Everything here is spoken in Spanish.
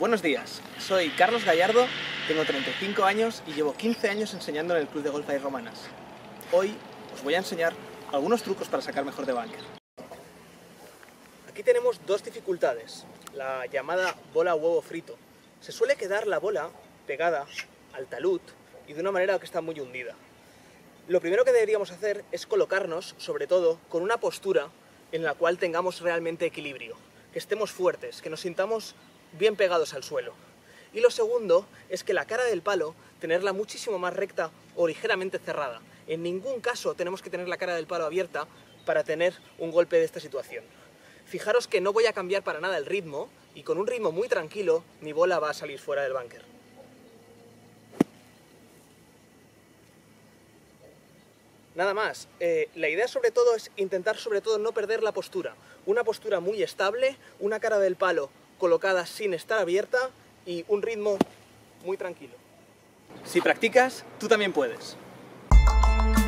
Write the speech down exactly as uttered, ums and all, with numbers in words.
Buenos días, soy Carlos Gallardo, tengo treinta y cinco años y llevo quince años enseñando en el Club de Golf Air Romanas. Hoy os voy a enseñar algunos trucos para sacar mejor de bunker. Aquí tenemos dos dificultades, la llamada bola huevo frito. Se suele quedar la bola pegada al talud y de una manera que está muy hundida. Lo primero que deberíamos hacer es colocarnos, sobre todo, con una postura en la cual tengamos realmente equilibrio, que estemos fuertes, que nos sintamos bien pegados al suelo. Y lo segundo es que la cara del palo, tenerla muchísimo más recta o ligeramente cerrada. En ningún caso tenemos que tener la cara del palo abierta para tener un golpe de esta situación. Fijaros que no voy a cambiar para nada el ritmo y con un ritmo muy tranquilo mi bola va a salir fuera del bunker. Nada más, eh, la idea sobre todo es intentar sobre todo no perder la postura. Una postura muy estable, una cara del palo colocada sin estar abierta y un ritmo muy tranquilo. Si practicas, tú también puedes.